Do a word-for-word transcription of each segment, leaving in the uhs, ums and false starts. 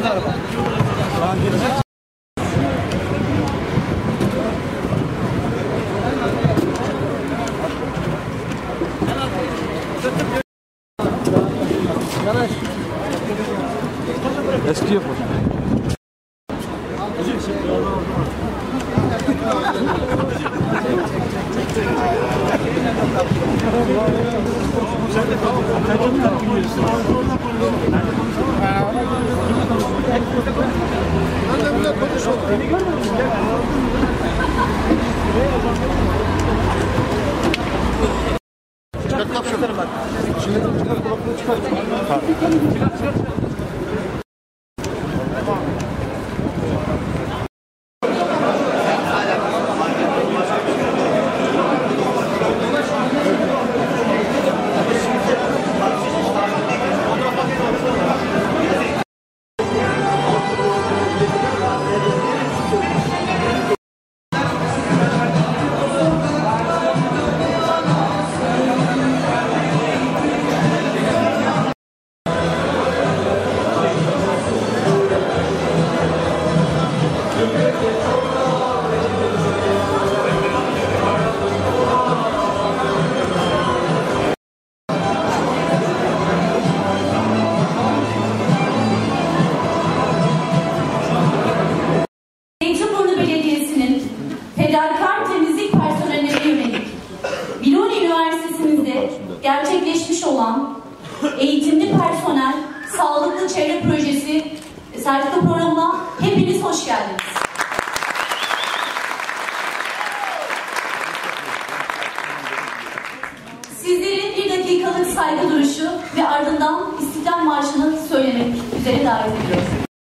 bu tarafa. Eski yapı. Gerçekleşmiş olan eğitimli personel sağlıklı çevre projesi sertifika programına hepiniz hoş geldiniz. Sizleri bir dakikalık saygı duruşu ve ardından İstiklal Marşı'nı söylemek üzere davet ediyoruz.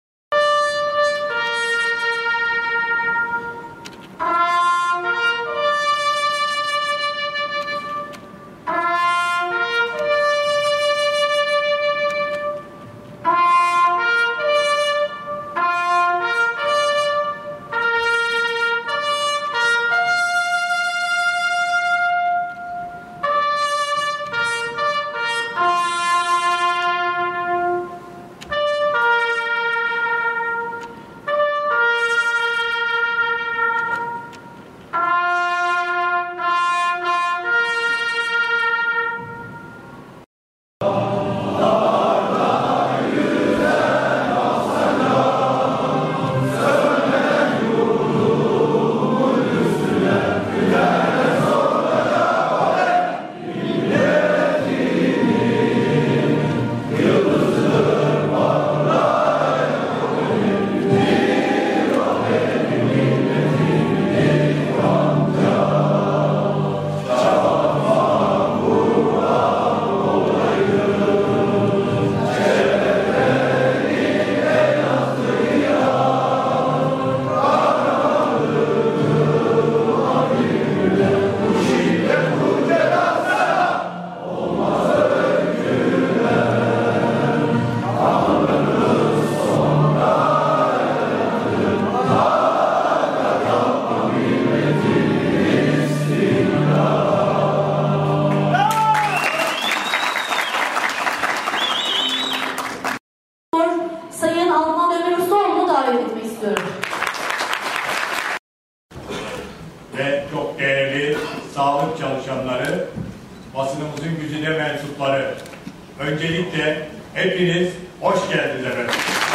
Ve çok değerli sağlık çalışanları, basınımızın güzide mensupları, öncelikle hepiniz hoş geldiniz efendim.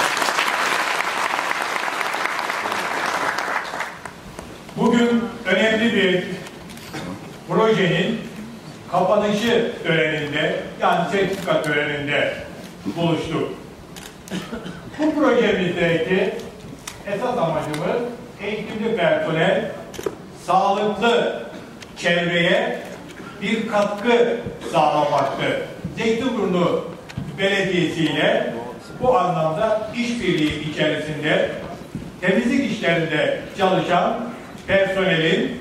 Bugün önemli bir projenin kapanışı töreninde, yani sertifika töreninde buluştuk. Bu projemizdeki esas amacımız eğitimli personel sağlıklı çevreye bir katkı sağlamaktır. Zeytinburnu Belediyesi ile bu anlamda işbirliği içerisinde temizlik işlerinde çalışan personelin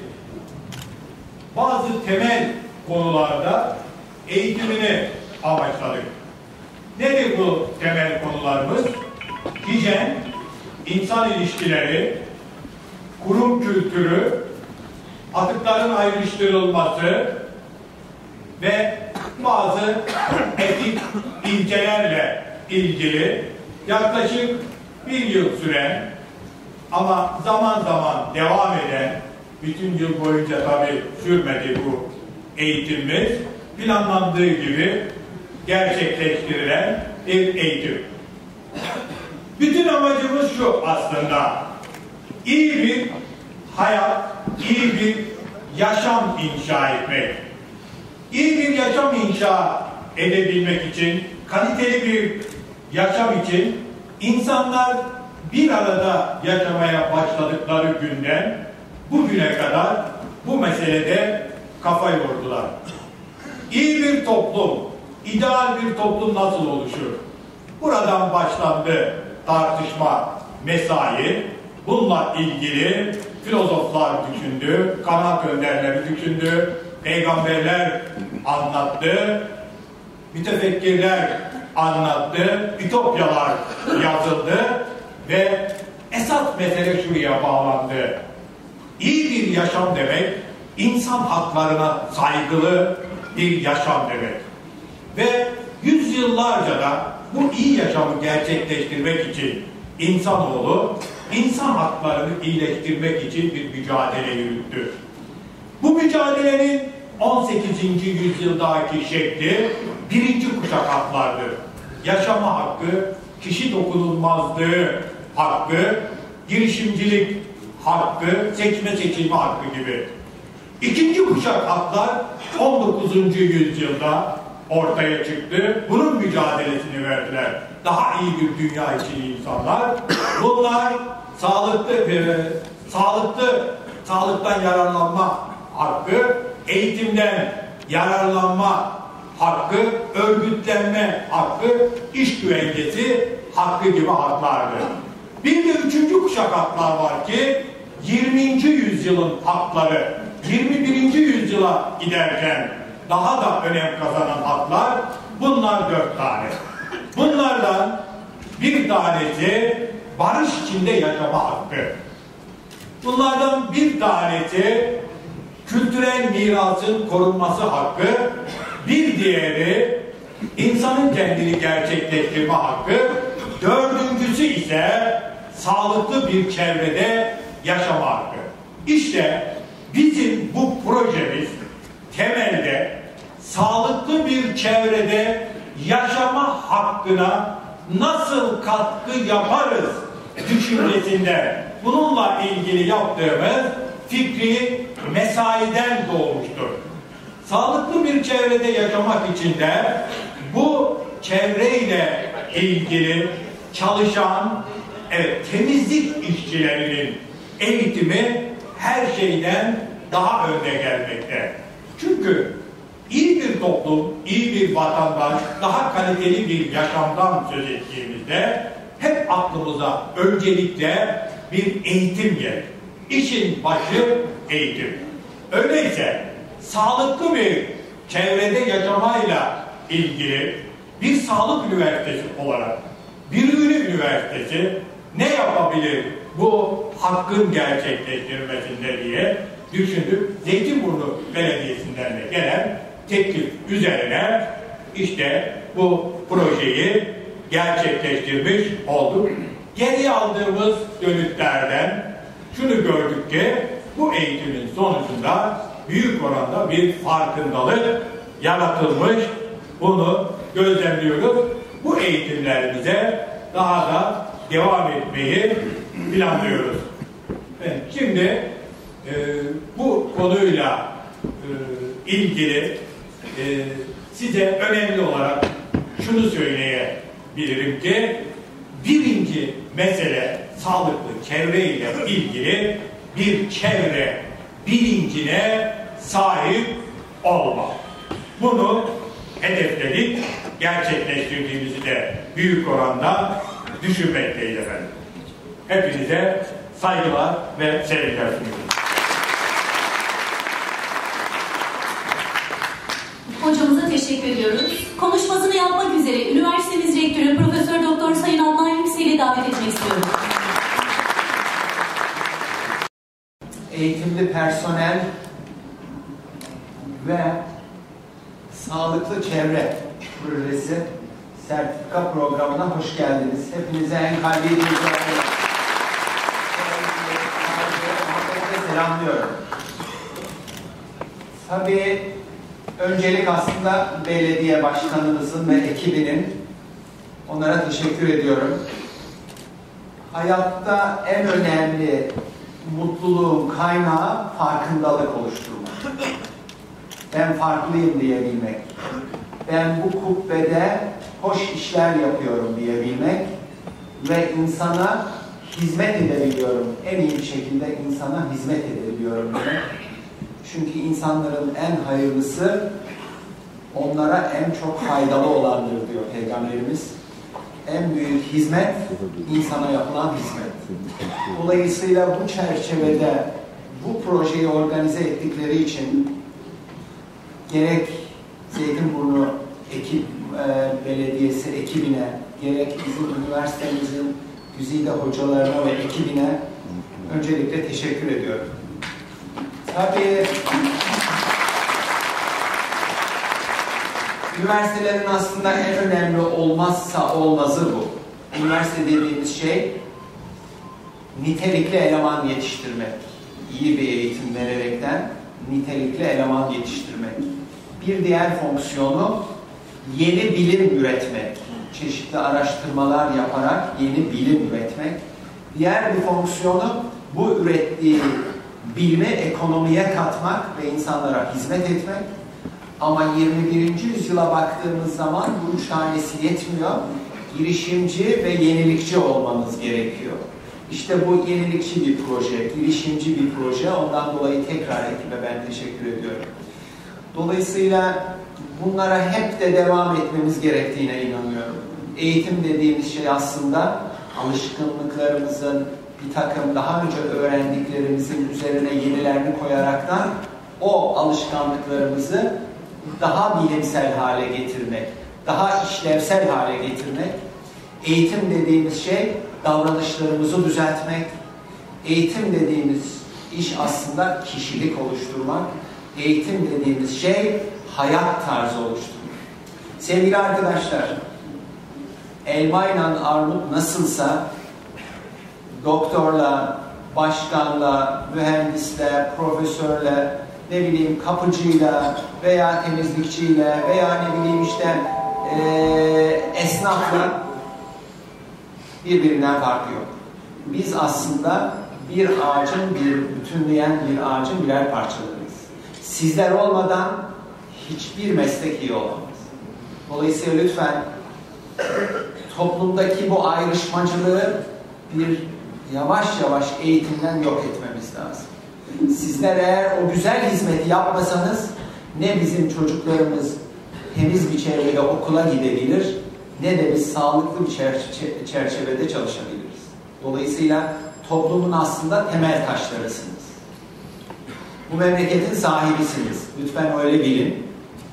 bazı temel konularda eğitimini amaçladık. Nedir bu temel konularımız? Hijyen, insan ilişkileri, kurum kültürü, atıkların ayrıştırılması ve bazı etik ilkelerle ilgili yaklaşık bir yıl süren ama zaman zaman devam eden, bütün yıl boyunca tabii sürmedi bu eğitimimiz, planlandığı gibi gerçekleştirilen bir eğitim. Bütün amacımız şu aslında: iyi bir hayat, iyi bir yaşam inşa etmek. İyi bir yaşam inşa edebilmek için, kaliteli bir yaşam için insanlar bir arada yaşamaya başladıkları günden bugüne kadar bu meselede kafa yordular. İyi bir toplum, ideal bir toplum nasıl oluşur? Buradan başlandı tartışma, mesai. Bununla ilgili filozoflar düşündü, kanaat önderleri düşündü, peygamberler anlattı, mütefekkirler anlattı, ütopyalar yazıldı ve esas mesele şuraya bağlandı. İyi bir yaşam demek, insan haklarına saygılı bir yaşam demek. Ve yüzyıllarca da bu iyi yaşamı gerçekleştirmek için insanoğlu, insan haklarını iyileştirmek için bir mücadele yürüttü. Bu mücadelenin on sekizinci yüzyıldaki şekli birinci kuşak haklardır. Yaşama hakkı, kişi dokunulmazlığı hakkı, girişimcilik hakkı, seçme seçilme hakkı gibi. İkinci kuşak haklar on dokuzuncu yüzyılda ortaya çıktı. Bunun mücadelesini verdiler. Daha iyi bir dünya için insanlar. Bunlar sağlıklı, e, sağlıklı, sağlıktan yararlanma hakkı, eğitimden yararlanma hakkı, örgütlenme hakkı, iş güvencesi hakkı gibi haklardır. Bir de üçüncü kuşak haklar var ki yirminci yüzyılın hakları, yirmi birinci yüzyıla giderken daha da önem kazanan haklar, bunlar dört tane. Bunlardan bir tanesi barış içinde yaşama hakkı. Bunlardan bir tanesi kültürel mirasın korunması hakkı, bir diğeri insanın kendini gerçekleştirme hakkı, dördüncüsü ise sağlıklı bir çevrede yaşama hakkı. İşte bizim bu projemiz temelde sağlıklı bir çevrede yaşama hakkına nasıl katkı yaparız düşüncesinde bununla ilgili yaptığımız fikri mesaiden doğmuştur. Sağlıklı bir çevrede yaşamak için de bu çevreyle ilgili çalışan evet, temizlik işçilerinin eğitimi her şeyden daha önde gelmekte. Çünkü iyi bir toplum, iyi bir vatandaş, daha kaliteli bir yaşamdan söz ettiğimizde hep aklımıza öncelikle bir eğitim gelir. İşin başı eğitim. Öyleyse sağlıklı bir çevrede yaşamayla ilgili bir sağlık üniversitesi olarak Biruni Üniversitesi ne yapabilir bu hakkın gerçekleştirilmesinde diye düşündük. Zeytinburnu Belediyesi'nden de gelen teklif üzerine işte bu projeyi gerçekleştirmiş olduk. Geri aldığımız dönütlerden şunu gördük ki bu eğitimin sonucunda büyük oranda bir farkındalık yaratılmış. Bunu gözlemliyoruz. Bu eğitimlerimize daha da devam etmeyi planlıyoruz. Evet, şimdi e, bu konuyla e, ilgili e, size önemli olarak şunu söyleyebilirim ki birinci mesele sağlıklı çevreyle ilgili bir çevre bilincine sahip olmak. Bunu hedefledik, gerçekleştirdiğimizi de büyük oranda düşünmekteyiz efendim. Hepinize saygılar ve sevgiler sunuyorum. Hocamıza teşekkür ediyoruz. Konuşmasını yapmak üzere üniversitemiz rektörü Profesör Doktor Sayın Adnan Yüksel'i davet etmek istiyorum. Eğitimli personel ve sağlıklı çevre projesi sertifika programına hoş geldiniz. Hepinize en kalbi duygularla selamlıyorum. Tabii öncelik aslında belediye başkanımızın ve ekibinin, onlara teşekkür ediyorum. Hayatta en önemli mutluluğun kaynağı farkındalık oluşturmak. Ben farklıyım diyebilmek. Ben bu kubbede hoş işler yapıyorum diyebilmek ve insana hizmet edebiliyorum. En iyi bir şekilde insana hizmet edebiliyorum demek. Çünkü insanların en hayırlısı onlara en çok faydalı olandır diyor Peygamberimiz. En büyük hizmet insana yapılan hizmet. Dolayısıyla bu çerçevede bu projeyi organize ettikleri için gerek Zeytinburnu ekip, e, Belediyesi ekibine, gerek bizim üniversitemizin güzide hocalarına ve ekibine öncelikle teşekkür ediyorum. Tabii üniversitelerin aslında en önemli olmazsa olmazı bu. Üniversite dediğimiz şey nitelikli eleman yetiştirmek. İyi bir eğitim vererekten nitelikli eleman yetiştirmek. Bir diğer fonksiyonu yeni bilim üretmek. Çeşitli araştırmalar yaparak yeni bilim üretmek. Diğer bir fonksiyonu bu ürettiği bilimi ekonomiye katmak ve insanlara hizmet etmek. Ama yirmi birinci yüzyıla baktığımız zaman bu üç tanesi yetmiyor. Girişimci ve yenilikçi olmanız gerekiyor. İşte bu yenilikçi bir proje, girişimci bir proje. Ondan dolayı tekrar ekibe ben teşekkür ediyorum. Dolayısıyla bunlara hep de devam etmemiz gerektiğine inanıyorum. Eğitim dediğimiz şey aslında alışkanlıklarımızın bir takım daha önce öğrendiklerimizin üzerine yenilerini koyaraktan o alışkanlıklarımızı daha bilimsel hale getirmek, daha işlevsel hale getirmek. Eğitim dediğimiz şey davranışlarımızı düzeltmek. Eğitim dediğimiz iş aslında kişilik oluşturmak. Eğitim dediğimiz şey hayat tarzı oluşturmak. Sevgili arkadaşlar, elmayla armut nasılsa doktorla, başkanla, mühendisle, profesörle, ne bileyim kapıcıyla veya temizlikçiyle veya ne bileyim işte ee, esnafla birbirinden farkı yok. Biz aslında bir ağacın, bir bütünleyen bir ağacın birer parçalarıyız. Sizler olmadan hiçbir meslek iyi olamaz. Dolayısıyla lütfen toplumdaki bu ayrışmacılığı bir yavaş yavaş eğitimden yok etmemiz lazım. Sizler eğer o güzel hizmeti yapmasanız ne bizim çocuklarımız temiz bir çevrede okula gidebilir ne de biz sağlıklı bir çerçevede çalışabiliriz. Dolayısıyla toplumun aslında temel taşlarısınız. Bu memleketin sahibisiniz. Lütfen öyle bilin.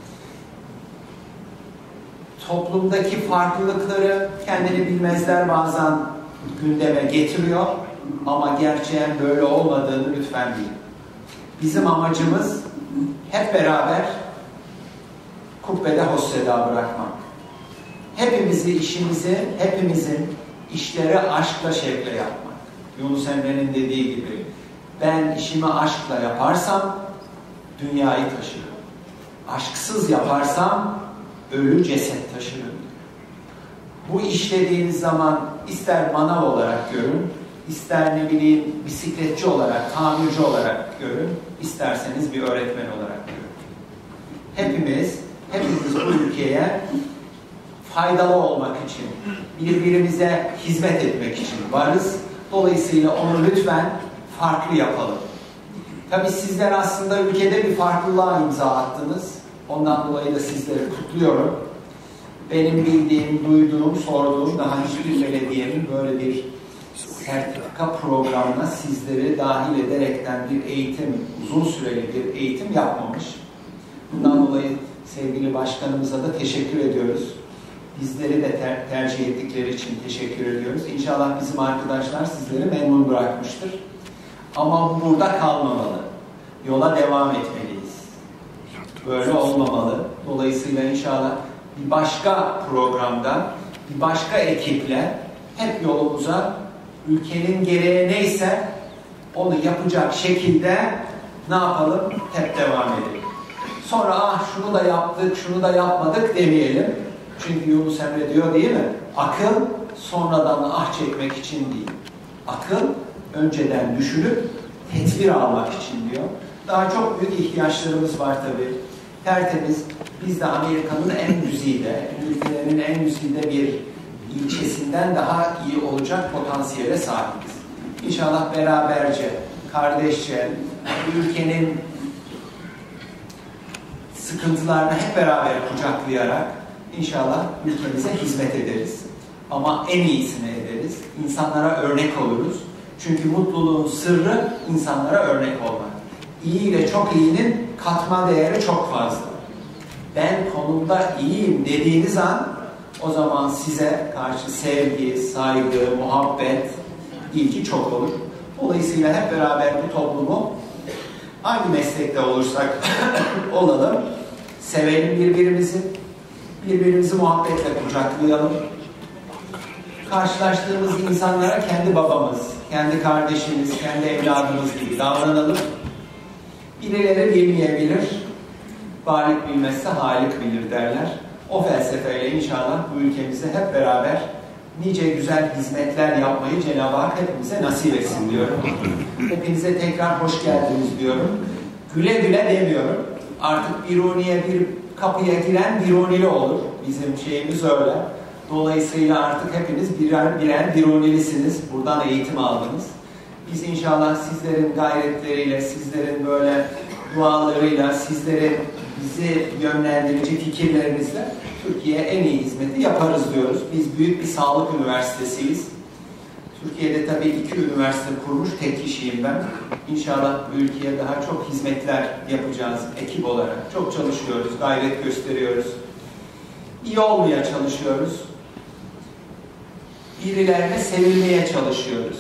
Toplumdaki farklılıkları kendini bilmezler bazen gündeme getiriyor ama gerçeğin böyle olmadığını lütfen bilin. Bizim amacımız hep beraber kubbede hosseda bırakmak. Hepimizi işimizi, hepimizin işleri aşkla şevkle yapmak. Yunus Emre'nin dediği gibi ben işimi aşkla yaparsam dünyayı taşırım. Aşksız yaparsam ölü ceset taşırım. Bu işlediğiniz zaman ister manav olarak görün, ister ne bileyim bisikletçi olarak, tamirci olarak görün, isterseniz bir öğretmen olarak görün. Hepimiz, hepimiz bu ülkeye faydalı olmak için, birbirimize hizmet etmek için varız. Dolayısıyla onu lütfen farklı yapalım. Tabii sizler aslında ülkede bir farklılığa imza attınız. Ondan dolayı da sizleri kutluyorum. Benim bildiğim, duyduğum, sorduğum daha hiçbir belediyenin böyle bir sertifika programına sizleri dahil ederekten bir eğitim, uzun süreli bir eğitim yapmamış. Bundan dolayı sevgili başkanımıza da teşekkür ediyoruz. Bizleri de ter tercih ettikleri için teşekkür ediyoruz. İnşallah bizim arkadaşlar sizleri memnun bırakmıştır. Ama burada kalmamalı. Yola devam etmeliyiz. Böyle olmamalı. Dolayısıyla inşallah bir başka programda, bir başka ekiple hep yolumuza ülkenin gereği neyse onu yapacak şekilde ne yapalım? Hep devam edelim. Sonra ah şunu da yaptık, şunu da yapmadık demeyelim. Çünkü Yunus Emre diyor değil mi? Akıl sonradan ah çekmek için değil. Akıl önceden düşünüp tedbir almak için diyor. Daha çok büyük ihtiyaçlarımız var tabii. Tertemiz. Biz de Amerika'nın en güzide, ülkelerin en güzide bir ilçesinden daha iyi olacak potansiyele sahibiz. İnşallah beraberce, kardeşçe, ülkenin sıkıntılarını hep beraber kucaklayarak inşallah ülkemize hizmet ederiz. Ama en iyisini ederiz. İnsanlara örnek oluruz. Çünkü mutluluğun sırrı insanlara örnek olmak. İyi ile çok iyinin katma değeri çok fazla. Ben konumda iyiyim dediğiniz an o zaman size karşı sevgi, saygı, muhabbet, ilgi çok olur. Dolayısıyla hep beraber bu toplumu hangi meslekte olursak olalım, sevelim birbirimizi, birbirimizi muhabbetle kucaklayalım. Karşılaştığımız insanlara kendi babamız, kendi kardeşimiz, kendi evladımız gibi davranalım. Birileri bilmeyebilir, varlık bilmezse halik bilir derler. O felsefeyle inşallah bu ülkemize hep beraber nice güzel hizmetler yapmayı Cenab-ı Hak hepimize nasip etsin diyorum. Hepinize tekrar hoş geldiniz diyorum. Güle güle demiyorum. Artık Biruni'ye bir kapıya giren Birunili olur. Bizim şeyimiz öyle. Dolayısıyla artık hepiniz birer birer Birunilisiniz. Buradan eğitim aldınız. Biz inşallah sizlerin gayretleriyle, sizlerin böyle dualarıyla, sizlerin bizi yönlendirici fikirlerinizle Türkiye'ye en iyi hizmeti yaparız diyoruz. Biz büyük bir sağlık üniversitesiyiz. Türkiye'de tabii iki üniversite kurmuş tek kişiyim ben. İnşallah bu ülkeye daha çok hizmetler yapacağız ekip olarak. Çok çalışıyoruz, gayret gösteriyoruz. İyi olmaya çalışıyoruz. Birilerine sevilmeye çalışıyoruz.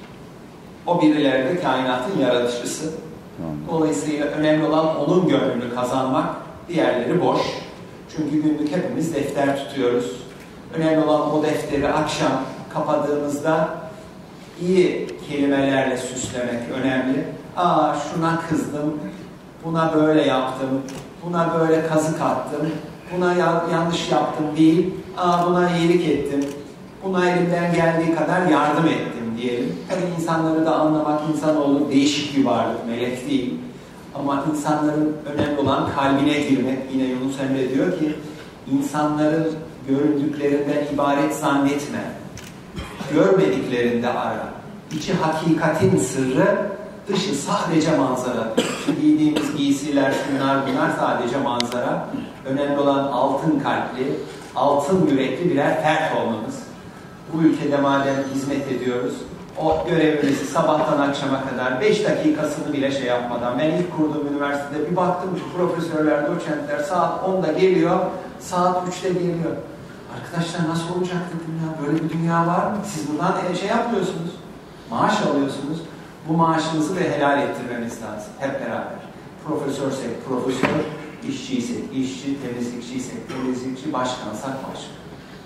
O birileri de kainatın yaratıcısı. Dolayısıyla önemli olan onun gönlünü kazanmak, diğerleri boş. Çünkü günlük hepimiz defter tutuyoruz. Önemli olan o defteri akşam kapadığımızda iyi kelimelerle süslemek önemli. Aa şuna kızdım, buna böyle yaptım, buna böyle kazık attım, buna ya yanlış yaptım değil, aa buna iyilik ettim, buna elimden geldiği kadar yardım ettim diyelim. Tabii insanları da anlamak, insanoğlu değişik bir varlık, melek değil. Ama insanların önemli olan kalbine girmek. Yine Yunus Emre diyor ki, insanların göründüklerinden ibaret zannetme. Görmediklerinde ara. İçi hakikatin sırrı, dışı sadece manzara. Şu giydiğimiz giysiler, şunlar bunlar sadece manzara. Önemli olan altın kalpli, altın yürekli birer fert olmamız. Bu ülkede madem hizmet ediyoruz, o görevimizi sabahtan akşama kadar beş dakikasını bile şey yapmadan, ben ilk kurduğum üniversitede bir baktım şu profesörler, doçentler saat onda geliyor, saat üçte geliyor. Arkadaşlar nasıl olacaktı dünya? Böyle bir dünya var mı? Siz buradan şey yapıyorsunuz, maaş alıyorsunuz. Bu maaşınızı da helal ettirmemiz lazım. Hep beraber. Profesörsek profesör, işçiysek işçi, temizlikçiysek temizlikçi, başkansak başkan.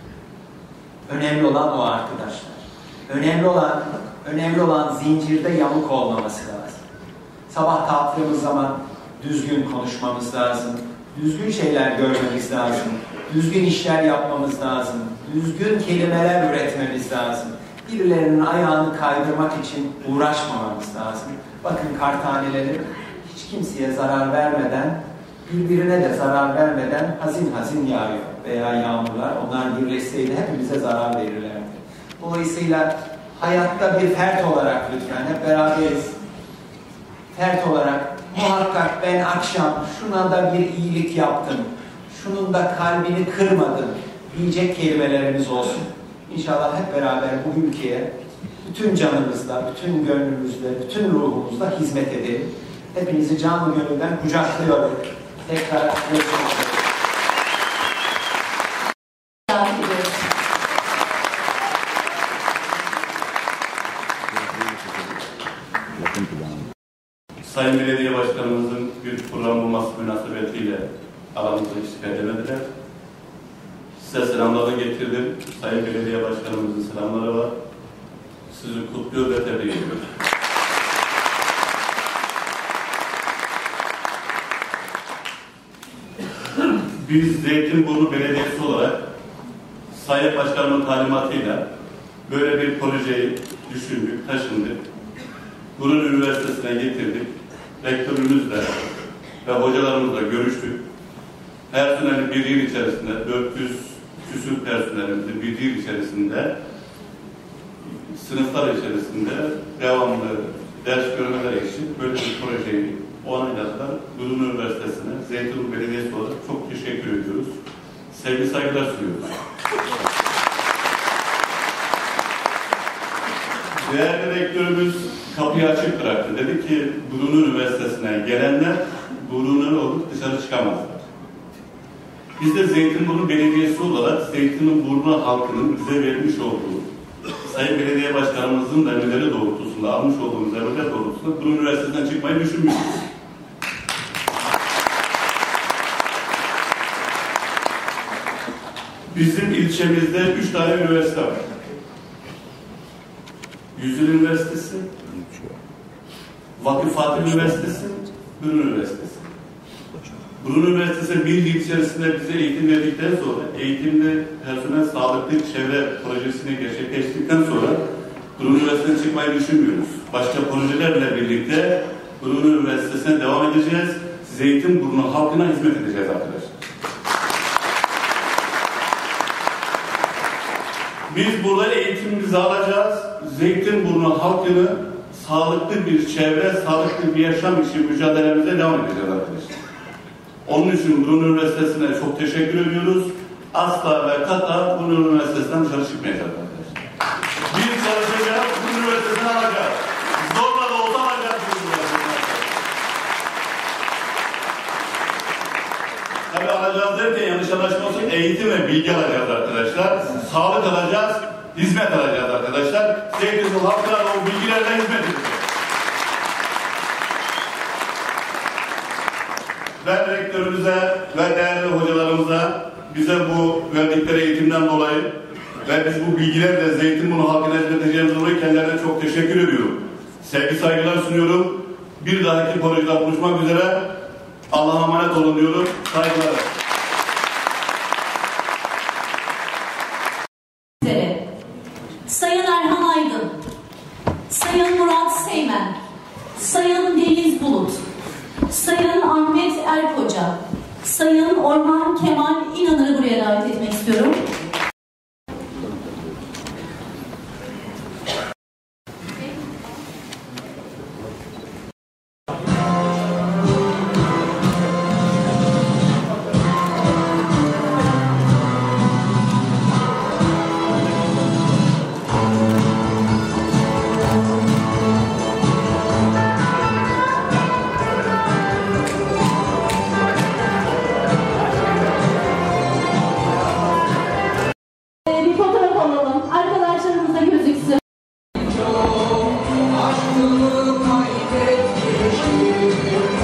Önemli olan o arkadaşlar. Önemli olan, önemli olan zincirde yamuk olmaması lazım. Sabah kalktığımız zaman düzgün konuşmamız lazım. Düzgün şeyler görmemiz lazım. Düzgün işler yapmamız lazım. Düzgün kelimeler üretmemiz lazım. Birilerinin ayağını kaydırmak için uğraşmamamız lazım. Bakın kar taneleri hiç kimseye zarar vermeden, birbirine de zarar vermeden hazin hazin yağıyor. Veya yağmurlar, onlar birleşseydi hepimize zarar verirlerdi. Dolayısıyla hayatta bir fert olarak lütfen hep beraberiz. Fert olarak muhakkak ben akşam şuna da bir iyilik yaptım, şunun da kalbini kırmadım diyecek kelimelerimiz olsun. İnşallah hep beraber bu ülkeye bütün canımızla, bütün gönlümüzle, bütün ruhumuzla hizmet edelim. Hepinizi canlı gönülden kucaklıyorum. Tekrar görüşmek üzere. Sayın Belediye Başkanımızın bir program bulması münasebetiyle alanımıza istifade edildiler. size selamlarını getirdim. Sayın Belediye Başkanımızın selamları var. Sizi kutluyor ve tebrik ediyorum. Biz Zeytinburnu Belediyesi olarak Sayın Başkanımın talimatıyla böyle bir projeyi düşündük, taşındık. Bunun üniversitesine getirdik. Rektörümüzle ve hocalarımızla görüştük. Personeli bir yıl içerisinde, dört yüz küsur personelimizin bir yıl içerisinde, sınıflar içerisinde devamlı ders görmeler için böyle bir projeyi onayladılar. Burnu Üniversitesi'ne, Zeytinburnu Belediyesi olarak çok teşekkür ediyoruz. Sevgi saygılar sunuyoruz. Değerli rektörümüz kapıyı açık bıraktı. Dedi ki Burnu Üniversitesi'ne gelenler Burnu'na olup dışarı çıkamazlar. Biz de Zeytinburnu Belediyesi olarak Zeytinburnu halkının bize vermiş olduğu, Sayın Belediye Başkanımızın da emirleri doğrultusunda, almış olduğumuz emirler doğrultusunda Burnu Üniversitesi'nden çıkmayı düşünmüyoruz. Bizim ilçemizde üç tane üniversite var. Yüzyıl Üniversitesi, Vakıf Fatih Üniversitesi, Burnu Üniversitesi. Burnu Üniversitesi bir yıl içerisinde bize eğitim verdikten sonra, eğitimde personel sağlıklı çevre projesini gerçekleştirdikten sonra Burnu Üniversitesi'ne çıkmayı düşünmüyoruz. Başka projelerle birlikte Burnu Üniversitesi'ne devam edeceğiz. Zeytinburnu halkına hizmet edeceğiz arkadaşlar. Biz burada eğitimimizi alacağız. Zeytinburnu halkını sağlıklı bir çevre, sağlıklı bir yaşam için mücadelemize devam edeceğiz arkadaşlar. Onun için Burnu Üniversitesi'ne çok teşekkür ediyoruz. Asla ve kata Burnu Üniversitesi'nden dışarı çıkmayacağız arkadaşlar. Bir çalışacağız, Burnu Üniversitesi'ni alacağız. Zorla da olsa alacağız Burnu Üniversitesi'ni. Tabii alacağız derken yanlış anlaşılmasın, eğitim ve bilgi alacağız arkadaşlar. Sağlık alacağız, hizmet alacağız arkadaşlar. Zeytinburnu halkına da o bilgilerle hizmet edeceğiz. Ben rektörümüze ve değerli hocalarımıza bize bu verdikleri eğitimden dolayı ve biz bu bilgilerle Zeytinburnu halkına hizmet edeceğimiz dolayı kendilerine çok teşekkür ediyorum. Sevgi saygılar sunuyorum. Bir dahaki projede buluşmak üzere. Allah'a emanet olun diyorum. Saygılar. Sayın Erhan Aydın, Sayın Murat Seymen, Sayın Deniz Bulut, Sayın Ahmet Erkoca, Sayın Orhan Kemal İnanır'ı buraya davet etmek istiyorum. Aşkımı kaybetmişim.